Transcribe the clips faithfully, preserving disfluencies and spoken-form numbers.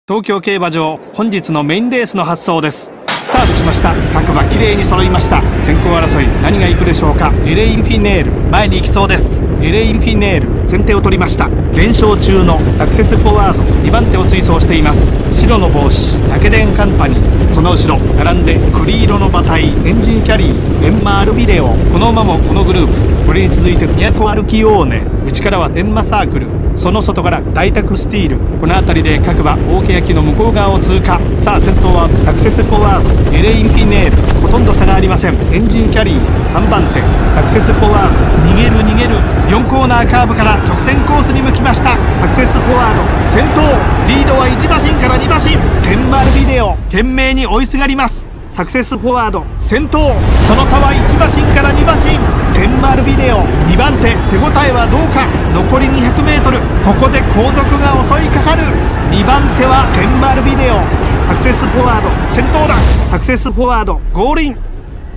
東京競馬場、本日のメインレースの発走です。スタートしました。各馬きれいに揃いました。先行争い、何が行くでしょうか。エレインフィネール、前に行きそうです。エレインフィネール、先手を取りました。連勝中のサクセスフォワード、にばん手を追走しています。白の帽子、竹電カンパニー、その後ろ並んで栗色の馬体、エンジンキャリー、デンマールビデオ、この馬もこのグループ。これに続いてニアコアルキオーネ、内からはデンマサークル、その外から大宅スティール。この辺りで各馬大欅の向こう側を通過。さあ先頭はサクセスフォワード、エレインフィネール、ほとんど差がありません。エンジンキャリーさんばん手、サクセスフォワード、逃げる逃げる。よんコーナーカーブから直線コースに向きました。サクセスフォワード先頭、リードはいち馬身からに馬身。テンマルビデオ懸命に追いすがります。サクセスフォワード先頭、その差はいち馬身からに馬身。テンマルビデオにばん手、手応えはどうか。残り にひゃくメートル、 ここで後続が襲いかかる。にばん手はテンマルビデオ、サクセスフォワード先頭だ。サクセスフォワードゴールイン。に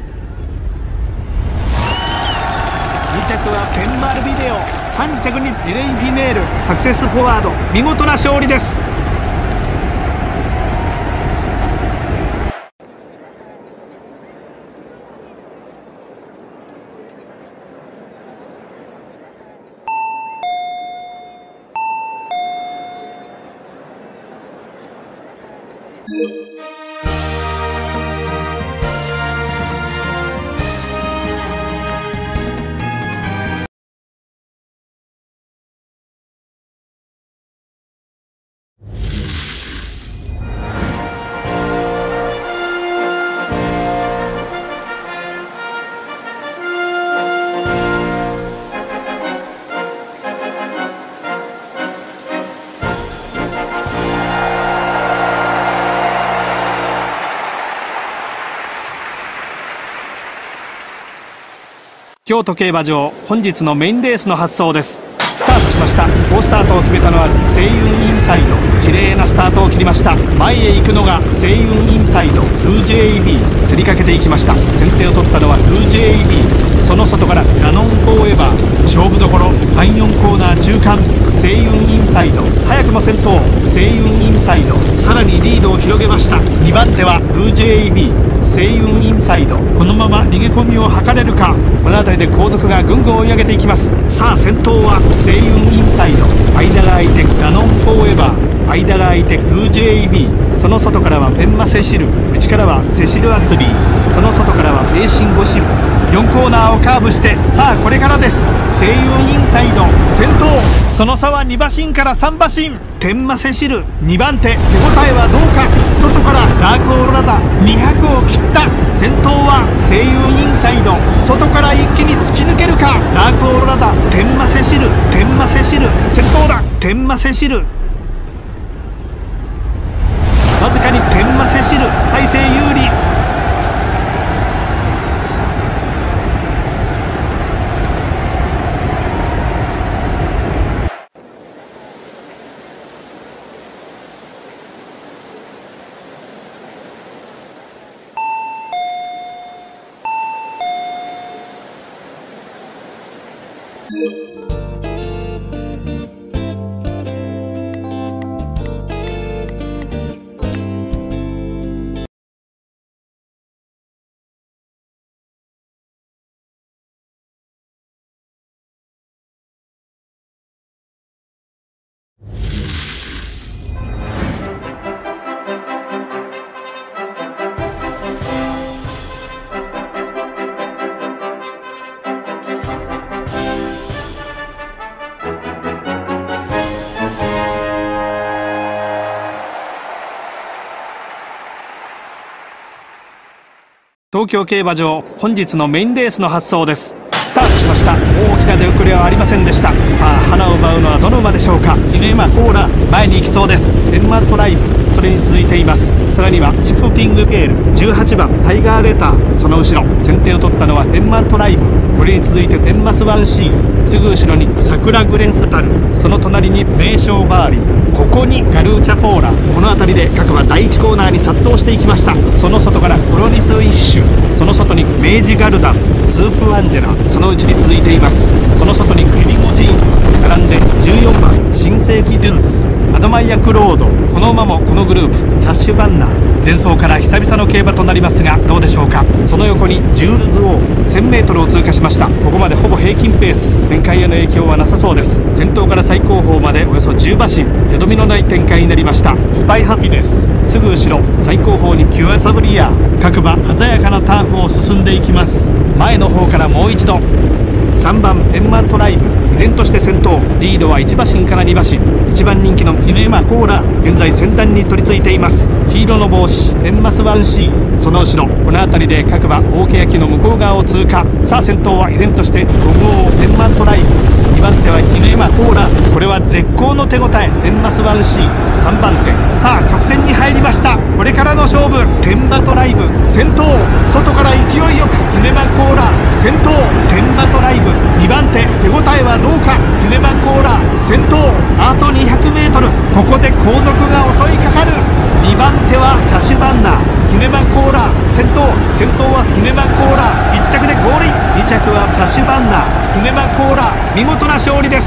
着はテンマルビデオ、さん着にエレインフィネール、サクセスフォワード見事な勝利です。京都競馬場、本日のメインレースの発走です。スタートしました。好スタートを決めたのは星雲インサイド、綺麗なスタートを切りました。前へ行くのが星雲インサイド、ルージェイビー、競りかけていきました。先手を取ったのはルージェイビー、その外からダノンフォーエバー。勝負どころさん、よんコーナー中間、星雲インサイド早くも先頭、星雲インサイドさらにリードを広げました。にばん手はルージェイビー、星雲インサイド、このまま逃げ込みを図れるか。この辺りで後続がぐんぐん追い上げていきます。さあ先頭は星雲インサイド、間が空いてダノンフォーエバー、間が空いてルージェイビー、その外からはベンマセシル、内からはセシルアスリー、その外からはレーシンゴシム。よんコーナーをカーブして、さあこれからです。星雲インサイド先頭、その差はに馬身からさん馬身。テンマセシルにばん手、手応えはどうか。外からダークオーロラだ、にひゃくを切った。先頭は星雲インサイド、外から一気に突き抜けるか。ダークオーロラだ、テンマセシル、テンマセシル先頭だ。テンマセシルわずかにテンマセシル大勢有利。東京競馬場、本日のメインレースの発走です。スタートしました。大きな出遅れはありませんでした。さあ花を奪うのはどの馬でしょうか。キネマコーラ前に行きそうです。デンマートライブ、それに続いています。さらにはシフピングゲール、じゅうはちばんタイガーレター、その後ろ先手を取ったのはデンマートライブ。これに続いてデンマスワンシー、すぐ後ろにサクラグレンスタル、その隣に名将バーリー、ここにガルーチャポーラ。この辺りで各馬だいいちコーナーに殺到していきました。その外からプロリスウィッシュ、その外に明治ガルダン、スープアンジェラ、そのうちに続いています。その外にエリモジーン、並んでじゅうよんばん新世紀ドゥンス、 アドマイヤクロード。この馬もこのグループキャッシュバンナー。前走から久々の競馬となりますがどうでしょうか。その横にジュールズ王 せんメートル を通過しました。ここまでほぼ平均ペース、展開への影響はなさそうです。先頭から最高峰までおよそじゅう馬身、よどみのない展開になりました。スパイハピネスすぐ後ろ、最高峰にキュアサブリア。各馬鮮やかなターフを進んでいきます。前の方からもう一度さんばんペンマトライブ、依然として先頭。リードはいち馬身からに馬身。いちばん人気のキネマコーラ、現在先端に取り付いています。黄色の帽子エンマスワンシー、その後ろこの辺りで各馬大欅の向こう側を通過。さあ先頭は依然としてご号ペンマトライブ、にばん手はキネマコーラ。これは絶好の手応え。エンマスワンシーさんばん手。さあ直線に入りました。これからの勝負。ペンマトライブ先頭、外から勢いよくキネマコーラ先頭。ペンマトライブにばん手、手応えはどうか。キネマコーラ先頭、あと にひゃくメートル。 ここで後続が襲いかかる。にばん手はキャッシュバンナー、キネマコーラ先頭。先頭はキネマコーラ、いっ着でゴールイン。に着はキャッシュバンナー、キネマコーラ。見事な勝利です。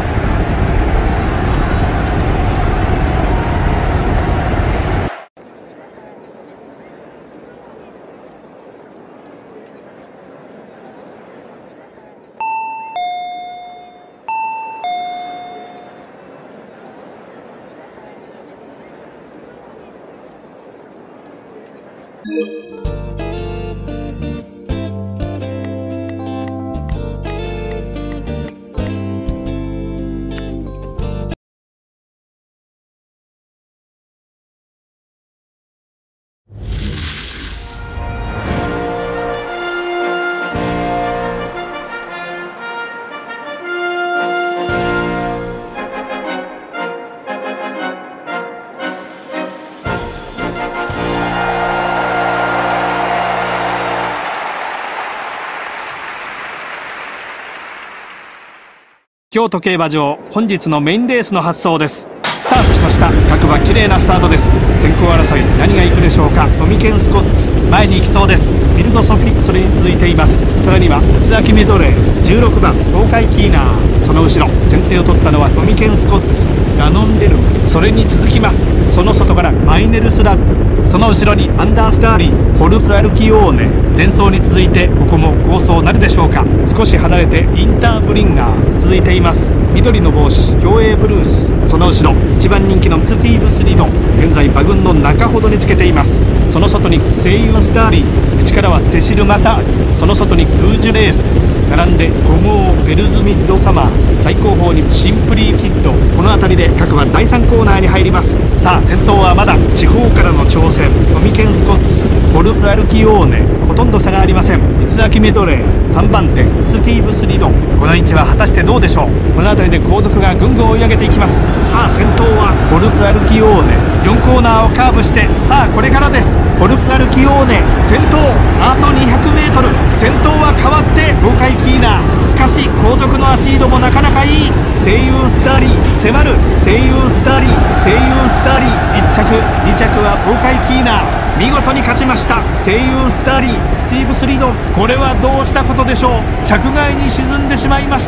京都競馬場、本日のメインレースの発走です。スタートしました。各馬綺麗なスタートです。先行争い何が行くでしょうか。トミケンスコッツ前に行きそうです。ビルドソフィ、それに続いています。さらにはツアキメドレー、じゅうろくばん東海キーナー、その後ろ先手を取ったのはトミケンスコッツ、ラノンデルム、それに続きます。その外からマイネルスラッグ、その後ろにアンダースターリー、ホルスアルキオーネ。前走に続いてここも好走なるでしょうか。少し離れてインターブリンガー続いています。緑の帽子競泳ブルース、その後ろいちばん人気のスティーブスリド、現在馬群の中ほどにつけています。その外にセイユンスターリー、口からはセシルマタール、その外にルージュレース、並んでコムオベルズミッドサマー、最高峰にシンプリーキッド。この辺りで各馬だいさんコーナーに入ります。さあ先頭はまだ地方からの挑戦。トミケンスコッツ、ホルスアルキオーネ、ほとんど差がありません。三秋メドレーさんばん手スティーブスリド、この位置は果たしてどうでしょう。この辺りで後続がぐんぐん追い上げていきます。さあ先頭はホルスアルキオーネ、よんコーナーをカーブして、さあこれからです。ホルスアルキオーネ先頭、あと にひゃくメートル。 先頭は変わって東海キーナー、しかし後続の足色もなかなかいい。セイユンスターリー迫る、セイユンスターリー、セイユンスターリーいっ着、に着は東海キーナー、見事に勝ちました。セイユンスターリー、スティーブスリドン、これはどうしたことでしょう。着外に沈んでしまいました。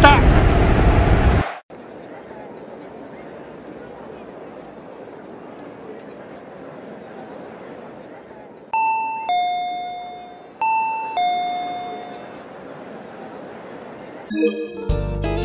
Yeah.